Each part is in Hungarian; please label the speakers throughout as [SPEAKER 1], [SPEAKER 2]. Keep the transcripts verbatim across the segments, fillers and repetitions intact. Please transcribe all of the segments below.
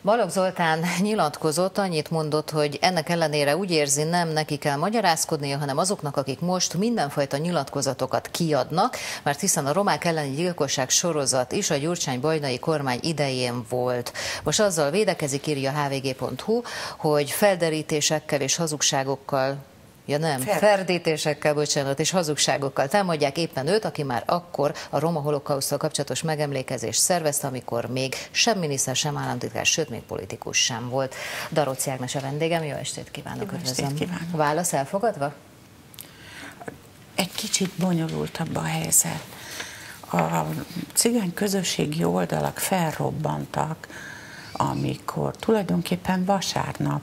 [SPEAKER 1] Balogh Zoltán nyilatkozott, annyit mondott, hogy ennek ellenére úgy érzi, nem neki kell magyarázkodnia, hanem azoknak, akik most mindenfajta nyilatkozatokat kiadnak, mert hiszen a romák elleni gyilkosság sorozat is a Gyurcsány-Bajnai kormány idején volt. Most azzal védekezik, írja há vé gé pont hú, hogy felderítésekkel és hazugságokkal Ja nem, Fer. ferdítésekkel, bocsánat, és hazugságokkal támadják éppen őt, aki már akkor a roma holokauszttal kapcsolatos megemlékezést szervezte, amikor még sem miniszter, sem államtitkár, sőt, még politikus sem volt. Daróczi Ágnes a vendégem, jó estét kívánok,
[SPEAKER 2] jó
[SPEAKER 1] üdvözlöm.
[SPEAKER 2] estét kívánok.
[SPEAKER 1] Válasz elfogadva?
[SPEAKER 2] Egy kicsit bonyolultabb a helyzet. A cigány közösségi oldalak felrobbantak, amikor tulajdonképpen vasárnap,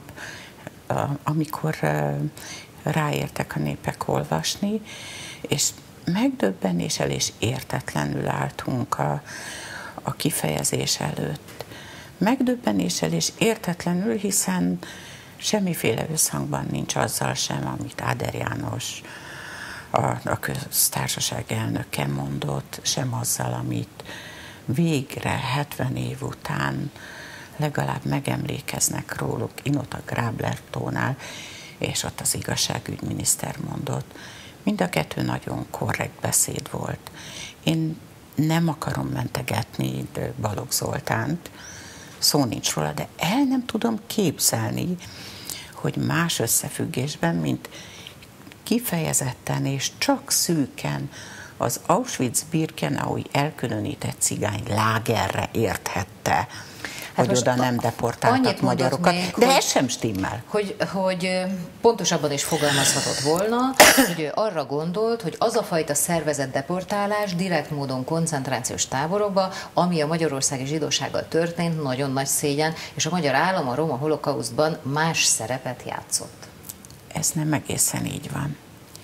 [SPEAKER 2] amikor ráértek a népek olvasni, és megdöbbenéssel és értetlenül álltunk a, a kifejezés előtt. Megdöbbenéssel és értetlenül, hiszen semmiféle összhangban nincs azzal sem, amit Áder János, a, a köztársaság elnöke mondott, sem azzal, amit végre hetven év után legalább megemlékeznek róluk Inota Gráblertónál, és ott az igazságügyminiszter mondott. Mind a kettő nagyon korrekt beszéd volt. Én nem akarom mentegetni Balogh Zoltánt, szó nincs róla, de el nem tudom képzelni, hogy más összefüggésben, mint kifejezetten és csak szűken az Auschwitz-Birkenaui elkülönített cigány lágerre érthette, hát hogy oda nem deportáltak magyarokat, még, de hogy, ez sem stimmel.
[SPEAKER 1] Hogy, hogy pontosabban is fogalmazhatott volna, hogy ő arra gondolt, hogy az a fajta szervezett deportálás direkt módon koncentrációs táborokba, ami a magyarországi zsidósággal történt, nagyon nagy szégyen, és a magyar állam a roma holokausztban más szerepet játszott.
[SPEAKER 2] Ez nem egészen így van.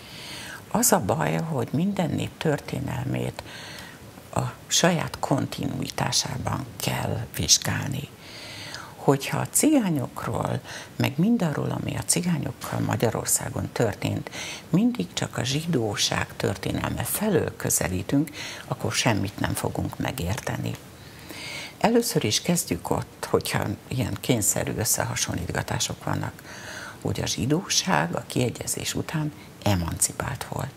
[SPEAKER 2] Az a baj, hogy minden nép történelmét a saját kontinuitásában kell vizsgálni. Hogyha a cigányokról, meg mindarról, ami a cigányokkal Magyarországon történt, mindig csak a zsidóság történelme felől közelítünk, akkor semmit nem fogunk megérteni. Először is kezdjük ott, hogyha ilyen kényszerű összehasonlítgatások vannak, hogy a zsidóság a kiegyezés után emancipált volt.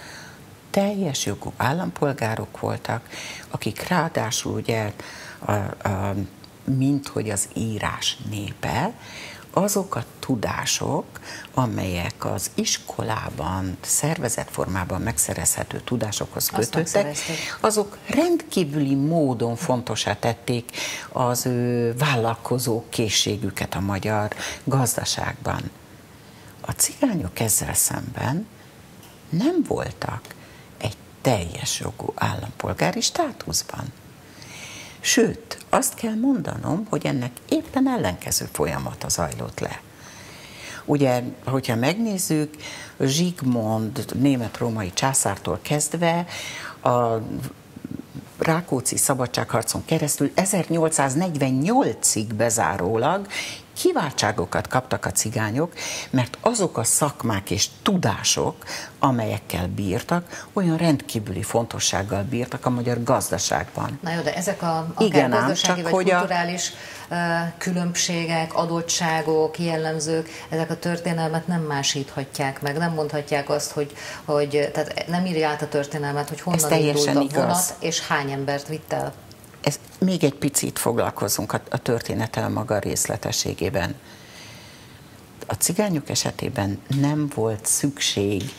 [SPEAKER 2] Teljes jogú állampolgárok voltak, akik ráadásul ugye, a, a, mint hogy az írás népe, azok a tudások, amelyek az iskolában, szervezett formában megszerezhető tudásokhoz kötöttek, azok rendkívüli módon fontosá tették az ő vállalkozó készségüket a magyar gazdaságban. A cigányok ezzel szemben nem voltak egy teljes jogú állampolgári státuszban. Sőt, azt kell mondanom, hogy ennek éppen ellenkező folyamata zajlott le. Ugye, hogyha megnézzük, Zsigmond német-római császártól kezdve a Rákóczi szabadságharcon keresztül ezernyolcszáznegyvennyolcig bezárólag kiváltságokat kaptak a cigányok, mert azok a szakmák és tudások, amelyekkel bírtak, olyan rendkívüli fontossággal bírtak a magyar gazdaságban.
[SPEAKER 1] Na jó, de ezek a akár igen, gazdasági ám, vagy kulturális a... különbségek, adottságok, jellemzők, ezek a történelmet nem másíthatják meg, nem mondhatják azt, hogy, hogy tehát nem írja át a történelmet, hogy honnan indult a vonat, igaz. És hány embert vitt el.
[SPEAKER 2] Ez, még egy picit foglalkozunk a, a történettel a maga részletességében. A cigányok esetében nem volt szükség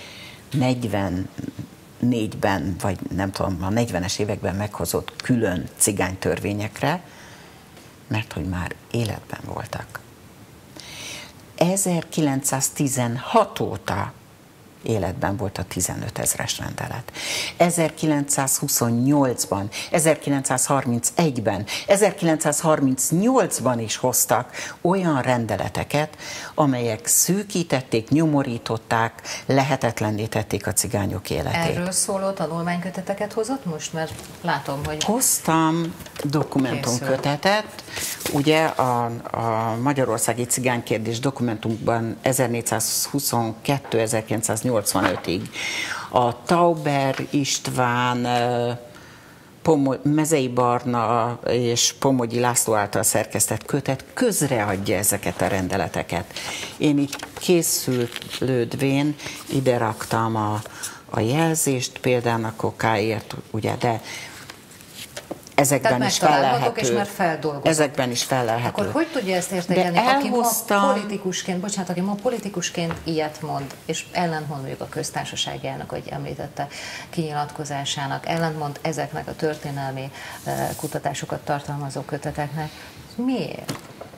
[SPEAKER 2] negyvennégyben, vagy nem tudom, a negyvenes években meghozott külön cigánytörvényekre, mert hogy már életben voltak. ezerkilencszáztizenhat óta életben volt a tizenöt ezres rendelet. ezerkilencszázhuszonnyolcban, ezerkilencszázharmincegyben, ezerkilencszázharmincnyolcban is hoztak olyan rendeleteket, amelyek szűkítették, nyomorították, lehetetlenné tették a cigányok életét.
[SPEAKER 1] Erről szóló tanulmányköteteket hozott most? Mert látom, hogy...
[SPEAKER 2] Hoztam dokumentumkötetet. Ugye a, a Magyarországi Cigánykérdés dokumentumban ezernégyszázhuszonkettő ezerkilencszáznyolcvanötig a Tauber István Pomo- Mezei Barna és Pomogyi László által szerkesztett kötet közreadja ezeket a rendeleteket. Én itt készülődvén ide raktam a, a jelzést, például a kokáért, ugye, de ezekben is fellelhető.
[SPEAKER 1] És már feldolgozott.
[SPEAKER 2] Ezekben is fellelhető.
[SPEAKER 1] Akkor hogy tudja ezt értékelni,
[SPEAKER 2] elhoztam...
[SPEAKER 1] aki ma politikusként, bocsánat, aki ma politikusként ilyet mond, és ellentmond mondjuk a köztársasági elnök, ahogy említette, kinyilatkozásának, ellentmond ezeknek a történelmi kutatásokat tartalmazó köteteknek. Miért?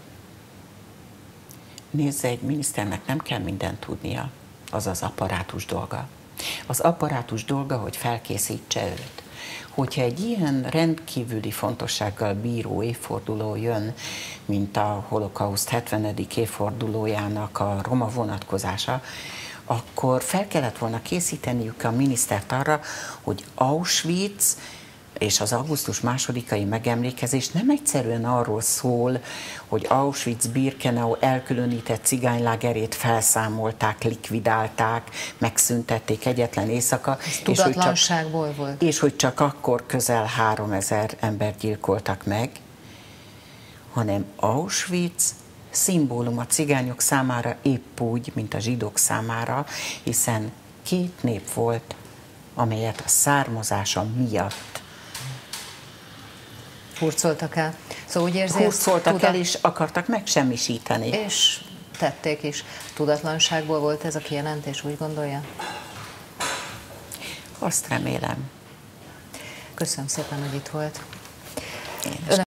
[SPEAKER 2] Nézze, egy miniszternek nem kell mindent tudnia, az az apparátus dolga. Az apparátus dolga, hogy felkészítse őt. Hogyha egy ilyen rendkívüli fontossággal bíró évforduló jön, mint a holokauszt hetvenedik évfordulójának a roma vonatkozása, akkor fel kellett volna készíteniük a minisztert arra, hogy Auschwitz és az augusztus másodikai megemlékezés nem egyszerűen arról szól, hogy Auschwitz-Birkenau elkülönített cigánylágerét felszámolták, likvidálták, megszüntették egyetlen éjszaka.
[SPEAKER 1] És tudatlanságból
[SPEAKER 2] hogy csak,
[SPEAKER 1] volt.
[SPEAKER 2] És hogy csak akkor közel háromezer embert gyilkoltak meg, hanem Auschwitz szimbólum a cigányok számára épp úgy, mint a zsidók számára, hiszen két nép volt, amelyet a származása miatt
[SPEAKER 1] hurcoltak el. Szóval úgy érzi,
[SPEAKER 2] hurcoltak tudat... el, és akartak megsemmisíteni.
[SPEAKER 1] És tették is. Tudatlanságból volt ez a kijelentés, úgy gondolja?
[SPEAKER 2] Azt remélem.
[SPEAKER 1] Köszönöm szépen, hogy itt volt.
[SPEAKER 2] Én